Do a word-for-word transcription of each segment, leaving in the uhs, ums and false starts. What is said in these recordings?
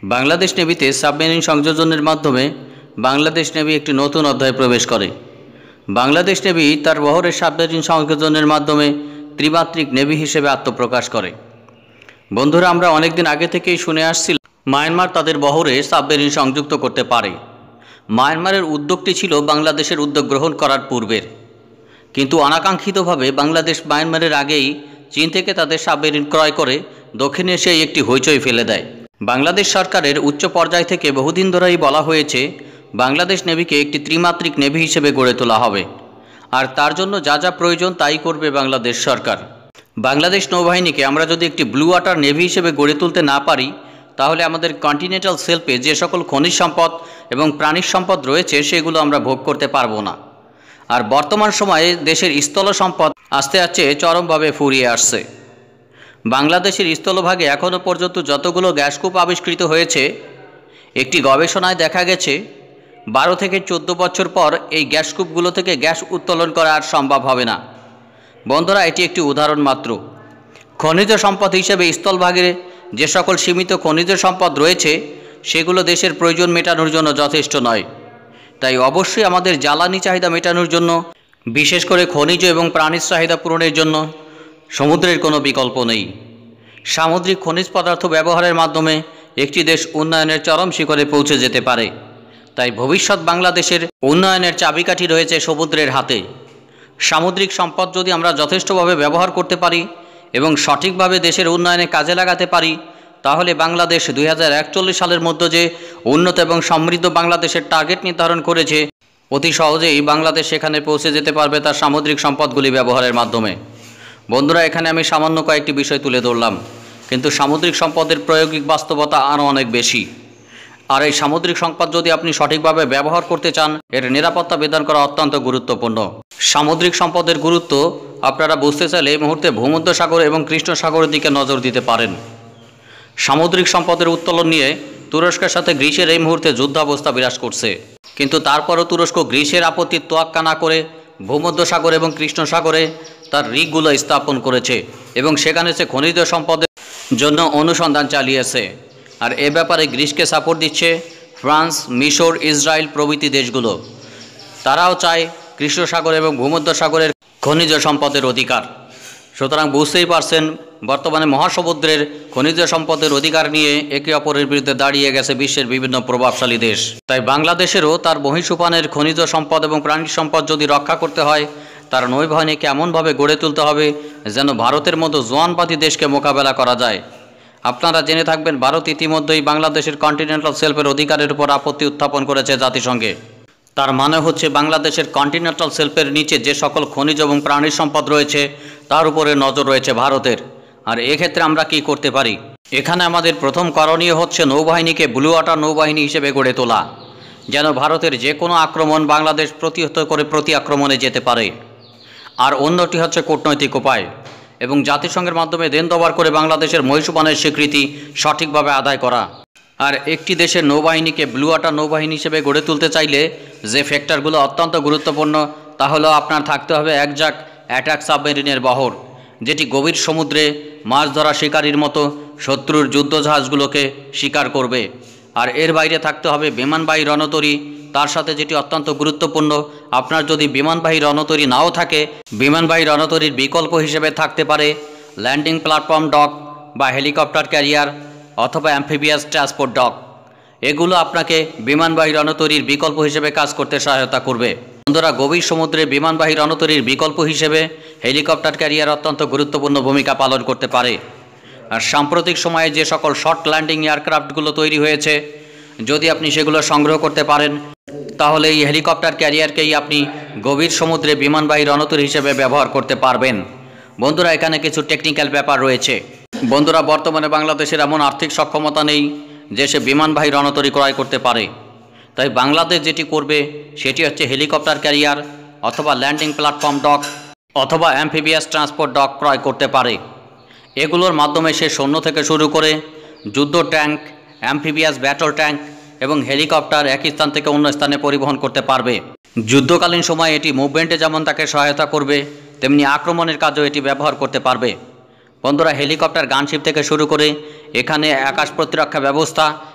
Bangladesh নেভিতে submarine সংযোজনের মাধ্যমে Bangladesh navy একটি নতুন অধ্যায়ে প্রবেশ করে। বাংলাদেশ নেভি তার বহরের সাবমেরিন সংযোজনের মাধ্যমে ত্রিমাত্রিক নেভি হিসেবে আত্মপ্রকাশ করে। বন্ধুরা, আমরা অনেকদিন আগে থেকেই শুনে আসছিলাম মায়ানমার তাদের বহরে সাবমেরিন সংযুক্ত করতে পারে। মায়ানমারের উদ্যোগটি ছিল বাংলাদেশের উদ্যোগ গ্রহণ করার পূর্বের, কিন্তু অনাকাঙ্ক্ষিতভাবে বাংলাদেশ মায়ানমারের আগেই চীন থেকে তাদের সাবমেরিন ক্রয় করে দক্ষিণ এশিয়ায় একটি হইচই ফেলে দেয়। বাংলাদেশ সরকারের উচ্চ পর্যায় থেকে বহুদিন ধরেই বলা হয়েছে বাংলাদেশ নেভিকে একটি ত্রিমাত্রিক নেভি হিসেবে গড়ে তোলা হবে, আর তার জন্য যা যা প্রয়োজন তাই করবে বাংলাদেশ সরকার। বাংলাদেশ নৌবাহিনীকে আমরা যদি একটি ব্লু ওয়াটার নেভি হিসেবে গড়ে তুলতে না পারি, তাহলে আমাদের কন্টিনেন্টাল শেলফে যে সকল খনিজ সম্পদ এবং প্রাণিজ সম্পদ রয়েছে সেগুলো আমরা ভোগ করতে পারবো না। আর বর্তমান সময়ে দেশের স্থল সম্পদ আস্তে আস্তে চরমভাবে ফুরিয়ে আসছে। বাংলাদেশের স্থলভাগে এখনও পর্যন্ত যতগুলো গ্যাসকূপ আবিষ্কৃত হয়েছে, একটি গবেষণায় দেখা গেছে বারো থেকে চোদ্দ বছর পর এই গ্যাসকূপগুলো থেকে গ্যাস উত্তোলন করা আর সম্ভব হবে না। বন্ধুরা, এটি একটি উদাহরণ মাত্র। খনিজ সম্পদ হিসেবে স্থলভাগে যে সকল সীমিত খনিজ সম্পদ রয়েছে সেগুলো দেশের প্রয়োজন মেটানোর জন্য যথেষ্ট নয়। তাই অবশ্যই আমাদের জ্বালানি চাহিদা মেটানোর জন্য, বিশেষ করে খনিজ এবং প্রাণীজ চাহিদা পূরণের জন্য সমুদ্রের কোনো বিকল্প নেই। সামুদ্রিক খনিজ পদার্থ ব্যবহারের মাধ্যমে একটি দেশ উন্নয়নের চরম শিখরে পৌঁছে যেতে পারে। তাই ভবিষ্যৎ বাংলাদেশের উন্নয়নের চাবিকাঠি রয়েছে সমুদ্রের হাতে। সামুদ্রিক সম্পদ যদি আমরা যথেষ্টভাবে ব্যবহার করতে পারি এবং সঠিকভাবে দেশের উন্নয়নে কাজে লাগাতে পারি, তাহলে বাংলাদেশ দুই হাজার একচল্লিশ সালের মধ্যে যে উন্নত এবং সমৃদ্ধ বাংলাদেশের টার্গেট নির্ধারণ করেছে, অতি সহজেই বাংলাদেশ সেখানে পৌঁছে যেতে পারবে তার সামুদ্রিক সম্পদগুলি ব্যবহারের মাধ্যমে। বন্ধুরা, এখানে আমি সামান্য কয়েকটি বিষয় তুলে ধরলাম, কিন্তু সামুদ্রিক সম্পদের প্রায়োগিক বাস্তবতা আরও অনেক বেশি। আর এই সামুদ্রিক সম্পদ যদি আপনি সঠিকভাবে ব্যবহার করতে চান, এর নিরাপত্তা বিধান করা অত্যন্ত গুরুত্বপূর্ণ। সামুদ্রিক সম্পদের গুরুত্ব আপনারা বুঝতে চাইলে এই মুহূর্তে ভূমধ্যসাগর এবং কৃষ্ণ সাগরের দিকে নজর দিতে পারেন। সামুদ্রিক সম্পদের উত্তোলন নিয়ে তুরস্কের সাথে গ্রিসের এই মুহূর্তে যুদ্ধাবস্থা বিরাজ করছে, কিন্তু তারপরও তুরস্ক গ্রিসের আপত্তির তোয়াক্কা না করে ভূমধ্যসাগর এবং কৃষ্ণ সাগরে তার রিগগুলো স্থাপন করেছে এবং সেখানে সে খনিজ সম্পদের জন্য অনুসন্ধান চালিয়েছে। আর এ ব্যাপারে গ্রিসকে সাপোর্ট দিচ্ছে ফ্রান্স, মিশর, ইসরায়েল প্রভৃতি দেশগুলো। তারাও চায় কৃষ্ণ সাগর এবং ভূমধ্যসাগরের খনিজ সম্পদের অধিকার। সুতরাং বুঝতেই পারছেন, বর্তমানে মহাসমুদ্রের খনিজ সম্পদের অধিকার নিয়ে একে অপরের বিরুদ্ধে দাঁড়িয়ে গেছে বিশ্বের বিভিন্ন প্রভাবশালী দেশ। তাই বাংলাদেশেরও তার বহিঃসোপানের খনিজ সম্পদ এবং প্রাণী সম্পদ যদি রক্ষা করতে হয়, তার নৌবাহিনীকে এমনভাবে গড়ে তুলতে হবে যেন ভারতের মতো জোয়ানবাদী দেশকে মোকাবেলা করা যায়। আপনারা জেনে থাকবেন, ভারত ইতিমধ্যেই বাংলাদেশের কন্টিনেন্টাল শেলফের অধিকারের উপর আপত্তি উত্থাপন করেছে জাতিসংঘে। তার মানে হচ্ছে বাংলাদেশের কন্টিনেন্টাল শেলফের নিচে যে সকল খনিজ এবং প্রাণীর সম্পদ রয়েছে তার উপরে নজর রয়েছে ভারতের। আর এক্ষেত্রে আমরা কি করতে পারি? এখানে আমাদের প্রথম করণীয় হচ্ছে নৌবাহিনীকে ব্লু ওয়াটার নৌবাহিনী হিসেবে গড়ে তোলা, যেন ভারতের যে কোনো আক্রমণ বাংলাদেশ প্রতিহত করে প্রতি আক্রমণে যেতে পারে। আর অন্যটি হচ্ছে কূটনৈতিক উপায় এবং জাতিসংঘের মাধ্যমে দেন দবার করে বাংলাদেশের মহিষবানের স্বীকৃতি সঠিকভাবে আদায় করা। আর একটি দেশের নৌবাহিনীকে ব্লু ওয়াটার নৌবাহিনী হিসেবে গড়ে তুলতে চাইলে যে ফ্যাক্টরগুলো অত্যন্ত গুরুত্বপূর্ণ, তা হলো আপনার থাকতে হবে একজাক অ্যাটাক সাবমেরিনের বহর, যেটি গভীর সমুদ্রে মাছ ধরা শিকারির মতো শত্রুর যুদ্ধজাহাজগুলোকে শিকার করবে। আর এর বাইরে থাকতে হবে বিমানবাহী রণতরী, তার সাথে যেটি অত্যন্ত গুরুত্বপূর্ণ, আপনার যদি বিমানবাহী রণতরী নাও থাকে, বিমানবাহী রণতরীর বিকল্প হিসেবে থাকতে পারে ল্যান্ডিং প্ল্যাটফর্ম ডক বা হেলিকপ্টার ক্যারিয়ার অথবা অ্যাম্ফিবিয়াস ট্রান্সপোর্ট ডক। এগুলো আপনাকে বিমানবাহী রণতরীর বিকল্প হিসেবে কাজ করতে সহায়তা করবে। বন্ধুরা, গভীর সমুদ্রে বিমানবাহী রণতরীর বিকল্প হিসেবে হেলিকপ্টার ক্যারিয়ার অত্যন্ত গুরুত্বপূর্ণ ভূমিকা পালন করতে পারে। আর সাম্প্রতিক সময়ে যে সকল শর্ট ল্যান্ডিং এয়ারক্রাফটগুলো তৈরি হয়েছে, যদি আপনি সেগুলো সংগ্রহ করতে পারেন, তাহলে এই হেলিকপ্টার ক্যারিয়ারকেই আপনি গভীর সমুদ্রে বিমানবাহী রণতরী হিসেবে ব্যবহার করতে পারবেন। বন্ধুরা, এখানে কিছু টেকনিক্যাল ব্যাপার রয়েছে। বন্ধুরা, বর্তমানে বাংলাদেশের এমন আর্থিক সক্ষমতা নেই যে সে বিমানবাহী রণতরী ক্রয় করতে পারে। তাই বাংলাদেশ যেটি করবে সেটি হচ্ছে হেলিকপ্টার ক্যারিয়ার অথবা ল্যান্ডিং প্ল্যাটফর্ম ডক অথবা অ্যাম্ফিবিয়াস ট্রান্সপোর্ট ডক ক্রয় করতে পারে। এগুলোর মাধ্যমে সে সৈন্য থেকে শুরু করে যুদ্ধ ট্যাঙ্ক, অ্যাম্ফিবিয়াস ব্যাটল ট্যাঙ্ক এবং হেলিকপ্টার এক স্থান থেকে অন্য স্থানে পরিবহন করতে পারবে। যুদ্ধকালীন সময়ে এটি মুভমেন্টে যেমন তাকে সহায়তা করবে, তেমনি আক্রমণের কাজেও এটি ব্যবহার করতে পারবে। বন্ধুরা, হেলিকপ্টার গানশিপ থেকে শুরু করে এখানে আকাশ প্রতিরক্ষা ব্যবস্থা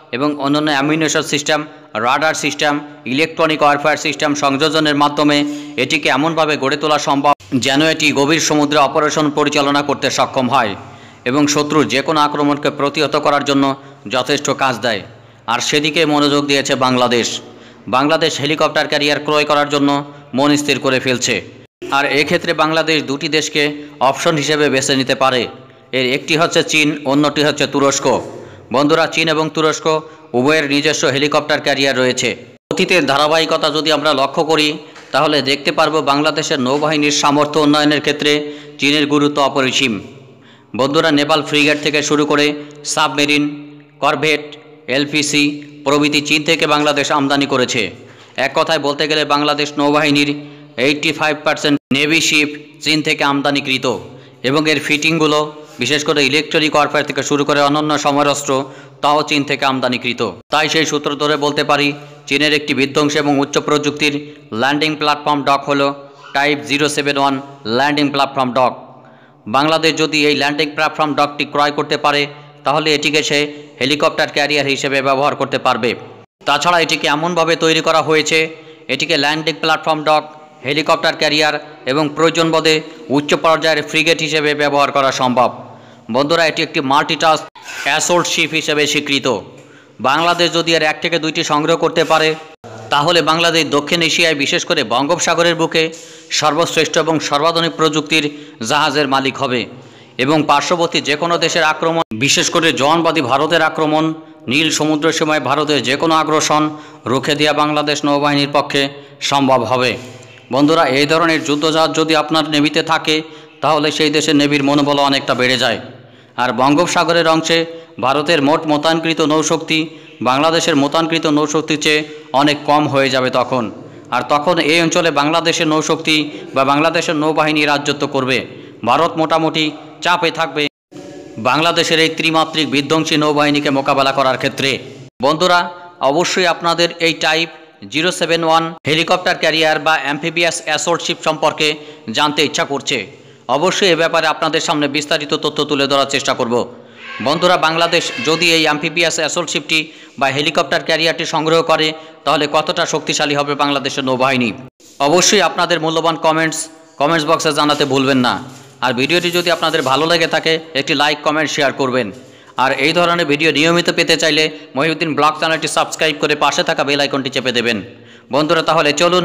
এবং অন্যান্য ammunition system, radar system, electronic warfare system সংযোজনের মাধ্যমে এটিকে এমনভাবে গড়ে তোলা সম্ভব যেন এটি গভীর সমুদ্রে অপারেশন পরিচালনা করতে সক্ষম হয় এবং শত্রুর যে কোনো আক্রমণকে প্রতিহত করার জন্য যথেষ্ট কাজ দেয়। আর সেদিকে মনোযোগ দিয়েছে বাংলাদেশ। বাংলাদেশ হেলিকপ্টার ক্যারিয়ার ক্রয় করার জন্য মন স্থির করে ফেলছে। আর এক্ষেত্রে বাংলাদেশ দুটি দেশকে অপশন হিসেবে বেছে নিতে পারে। এর একটি হচ্ছে চীন, অন্যটি হচ্ছে তুরস্ক। বন্ধুরা, চীন এবং তুরস্ক উভয়ের নিজস্ব হেলিকপ্টার ক্যারিয়ার রয়েছে। অতীতের ধারাবাহিকতা যদি আমরা লক্ষ্য করি তাহলে দেখতে পারবো বাংলাদেশের নৌবাহিনীর সামর্থ্য উন্নয়নের ক্ষেত্রে চীনের গুরুত্ব অপরিসীম। বন্ধুরা, নেপাল ফ্রিগেট থেকে শুরু করে সাবমেরিন, করভেট, এলপিসি প্রভৃতি চীন থেকে বাংলাদেশ আমদানি করেছে। এক কথায় বলতে গেলে বাংলাদেশ নৌবাহিনীর eighty five percent navy ship চীন থেকে আমদানিকৃত এবং এর ফিটিংগুলো বিশেষ করে ইলেকট্রনিক ওয়ারফেয়ার থেকে শুরু করে অন্যান্য সমরাস্ত্র তাও চীন থেকে আমদানিকৃত। তাই সেই সূত্র ধরে বলতে পারি চীনের একটি বিধ্বংসী এবং উচ্চ প্রযুক্তির ল্যান্ডিং প্ল্যাটফর্ম ডক হল type zero seven one landing platform dock. Bangladesh যদি এই ল্যান্ডিং প্ল্যাটফর্ম ডকটি ক্রয় করতে পারে তাহলে এটিকে সে হেলিকপ্টার ক্যারিয়ার হিসেবে ব্যবহার করতে পারবে। তাছাড়া এটিকে এমনভাবে তৈরি করা হয়েছে এটিকে landing platform dock, helicopter carrier এবং প্রয়োজন বোধে উচ্চ পর্যায়ের ফ্রিগেট হিসেবে ব্যবহার করা সম্ভব। বন্ধুরা, এটি একটি মাল্টিটাস্ক অ্যাসল্ট শিপ হিসেবে স্বীকৃত। বাংলাদেশ যদি এর এক থেকে দুইটি সংগ্রহ করতে পারে তাহলে বাংলাদেশ দক্ষিণ এশিয়ায় বিশেষ করে বঙ্গোপসাগরের বুকে সর্বশ্রেষ্ঠ এবং সর্বাধুনিক প্রযুক্তির জাহাজের মালিক হবে এবং পার্শ্ববর্তী যে কোনো দেশের আক্রমণ, বিশেষ করে জওয়ানবাদী ভারতের আক্রমণ, নীল সমুদ্র সীমায় ভারতের যে কোনো আগ্রাসন রুখে দেওয়া বাংলাদেশ নৌবাহিনীর পক্ষে সম্ভব হবে। বন্ধুরা, এই ধরনের যুদ্ধজাহাজ যদি আপনার নেভিতে থাকে তাহলে সেই দেশের নেভির মনোবল অনেকটা বেড়ে যায়। আর বঙ্গোপসাগরের অংশে ভারতের মোট মোতায়েনকৃত নৌশক্তি বাংলাদেশের মোতায়েনকৃত নৌশক্তির চেয়ে অনেক কম হয়ে যাবে তখন। আর তখন এই অঞ্চলে বাংলাদেশের নৌশক্তি বা বাংলাদেশের নৌবাহিনী রাজত্ব করবে। ভারত মোটামুটি চাপে থাকবে বাংলাদেশের এই ত্রিমাত্রিক বিধ্বংসী নৌবাহিনীকে মোকাবেলা করার ক্ষেত্রে। বন্ধুরা, অবশ্যই আপনাদের এই type zero seven one helicopter carrier বা অ্যাম্ফিবিয়াস অ্যাসল্ট শিপ সম্পর্কে জানতে ইচ্ছা করছে। অবশ্যই এ ব্যাপারে আপনাদের সামনে বিস্তারিত তথ্য তুলে ধরার চেষ্টা করব। বন্ধুরা, বাংলাদেশ যদি এই অ্যাম্ফিবিয়াস অ্যাসল্ট শিপটি বা হেলিকপ্টার ক্যারিয়ারটি সংগ্রহ করে তাহলে কতটা শক্তিশালী হবে বাংলাদেশের নৌবাহিনী? অবশ্যই আপনাদের মূল্যবান কমেন্টস কমেন্টস বক্সে জানাতে ভুলবেন না। আর ভিডিওটি যদি আপনাদের ভালো লেগে থাকে একটি লাইক, কমেন্ট, শেয়ার করবেন। আর এই ধরনের ভিডিও নিয়মিত পেতে চাইলে মহিউদ্দিন ব্লগ চ্যানেলটি সাবস্ক্রাইব করে পাশে থাকা বেল আইকনটি চেপে দেবেন। বন্ধুরা, তাহলে চলুন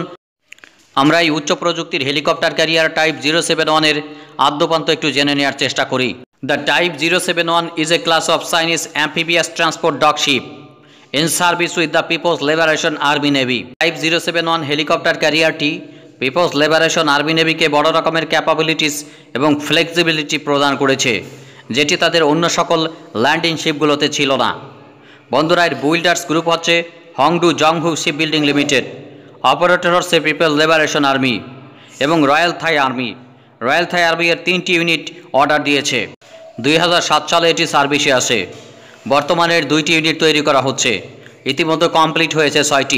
আমরা এই উচ্চ প্রযুক্তির helicopter carrier type zero seven ওয়ানের আদ্যপান্ত একটু জেনে নেওয়ার চেষ্টা করি। The type zero seven one is a class of Chinese amphibious transport dock ship in service with the People's Liberation Army navy. Type zero seven one helicopter ক্যারিয়ারটি People's Liberation Army নেভিকে বড় রকমের ক্যাপাবিলিটিস এবং flexibility প্রদান করেছে, যেটি তাদের অন্য সকল ল্যান্ডিং শিপগুলোতে ছিল না। বন্ধুরা, এর বিল্ডার্স গ্রুপ হচ্ছে হংডু জংহু শিপ বিল্ডিং লিমিটেড, অপারেটর হচ্ছে পিপল লিবারেশন আর্মি এবং Royal Thai Army. Royal Thai Army এর তিনটি ইউনিট অর্ডার দিয়েছে। দুই হাজার সাত সালে এটি সার্ভিসে আসে। বর্তমানে এর দুইটি ইউনিট তৈরি করা হচ্ছে, ইতিমধ্যে কমপ্লিট হয়েছে ছয়টি।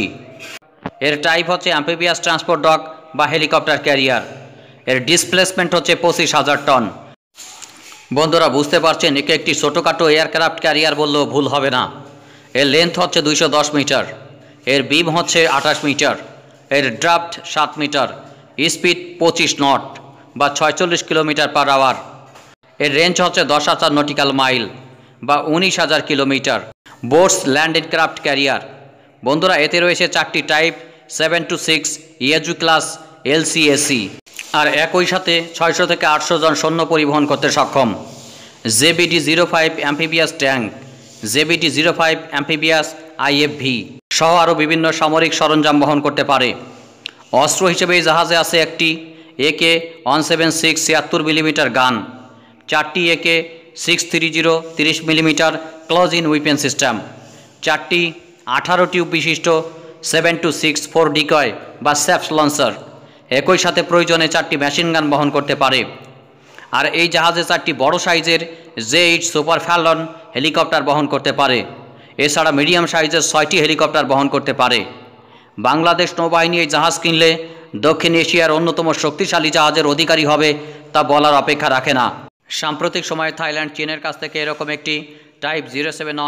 এর টাইপ হচ্ছে অ্যাম্ফিবিয়াস ট্রান্সপোর্ট ডক বা হেলিকপ্টার ক্যারিয়ার। এর ডিসপ্লেসমেন্ট হচ্ছে পঁচিশ হাজার টন। বন্ধুরা, বুঝতে পারছেন একে একটি ছোটোখাটো এয়ারক্রাফট ক্যারিয়ার বললেও ভুল হবে না। এর লেন্থ হচ্ছে দুইশো দশ মিটার, এর বিম হচ্ছে আঠাশ মিটার, এর ড্রাফট সাত মিটার, স্পিড পঁচিশ নট বা ছয়চল্লিশ কিলোমিটার পার আওয়ার। এর রেঞ্জ হচ্ছে দশ হাজার নটিক্যাল মাইল বা উনিশ হাজার kilometre. Boats landed craft carrier. বন্ধুরা, এতে রয়েছে চারটি টাইপ সেভেন টু সিক্স ইএজু ক্লাস এলসিএসি আর একই সাথে ছয়শো থেকে আটশো জন সৈন্য পরিবহন করতে সক্ষম। JBT zero five amphibious tank, JBT zero five amphibious IFV সহ আরও বিভিন্ন সামরিক সরঞ্জাম বহন করতে পারে। অস্ত্র হিসেবে এই জাহাজে আছে একটি একে ওয়ান সেভেন সিক্স ছিয়াত্তর মিলিমিটার গান, চারটি একে সিক্স থ্রি জিরো তিরিশ millimetre close in weapon system, চারটি আঠারো টিউব বিশিষ্ট seven two six four decoy বা স্যাপস লঞ্চার, একই সাথে প্রয়োজনে চারটি মেশিন গান বহন করতে পারে। আর এই জাহাজে চারটি বড় সাইজের J eight super Frelon helicopter বহন করতে পারে। এছাড়া মিডিয়াম সাইজের ছয়টি হেলিকপ্টার বহন করতে পারে। বাংলাদেশ নৌবাহিনী এই জাহাজ কিনলে দক্ষিণ এশিয়ার অন্যতম শক্তিশালী জাহাজের অধিকারী হবে তা বলার অপেক্ষা রাখে না। সাম্প্রতিক সময়ে থাইল্যান্ড চীনের কাছ থেকে এরকম একটি type zero seven one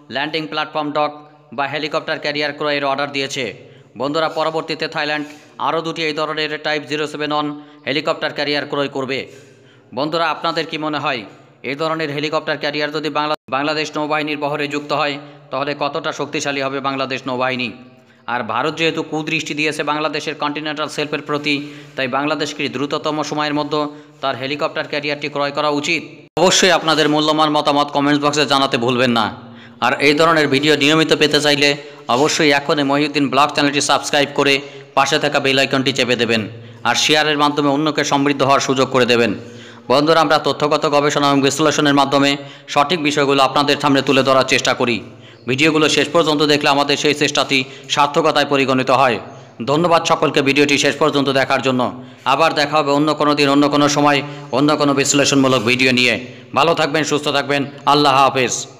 landing platform dock বা হেলিকপ্টার ক্যারিয়ার ক্রয়ের অর্ডার দিয়েছে। বন্ধুরা, পরবর্তীতে থাইল্যান্ড আরও দুটি এই ধরনের type zero seven one helicopter carrier ক্রয় করবে। বন্ধুরা, আপনাদের কি মনে হয় এই ধরনের হেলিকপ্টার ক্যারিয়ার যদি বাংলা বাংলাদেশ নৌবাহিনীর বহরে যুক্ত হয় তাহলে কতটা শক্তিশালী হবে বাংলাদেশ নৌবাহিনী? আর ভারত যেহেতু কুদৃষ্টি দিয়েছে বাংলাদেশের কন্টিনেন্টাল শেলফের প্রতি, তাই বাংলাদেশকে দ্রুততম সময়ের মধ্যে তার হেলিকপ্টার ক্যারিয়ারটি ক্রয় করা উচিত। অবশ্যই আপনাদের মূল্যবান মতামত কমেন্টস বক্সে জানাতে ভুলবেন না। আর এই ধরনের ভিডিও নিয়মিত পেতে চাইলে অবশ্যই এখনই মহিউদ্দিন ব্লগ চ্যানেলটি সাবস্ক্রাইব করে পাশে থাকা বেল আইকনটি চেপে দেবেন আর শেয়ারের মাধ্যমে অন্যকে সমৃদ্ধ হওয়ার সুযোগ করে দেবেন। বন্ধুরা, আমরা তথ্যগত গবেষণা এবং বিশ্লেষণের মাধ্যমে সঠিক বিষয়গুলো আপনাদের সামনে তুলে ধরার চেষ্টা করি। ভিডিওগুলো শেষ পর্যন্ত দেখলে আমাদের সেই চেষ্টাটি সার্থকতায় পরিগণিত হয়। ধন্যবাদ সকলকে ভিডিওটি শেষ পর্যন্ত দেখার জন্য। আবার দেখা হবে অন্য কোনো দিন, অন্য কোনো সময়, অন্য কোনো বিশ্লেষণমূলক ভিডিও নিয়ে। ভালো থাকবেন, সুস্থ থাকবেন। আল্লাহ হাফেজ।